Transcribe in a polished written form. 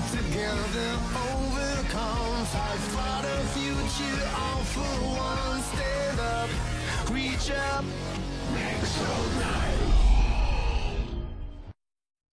Together overcome, fight for the future, all for one. Stand up, reach up, Nexo Knights.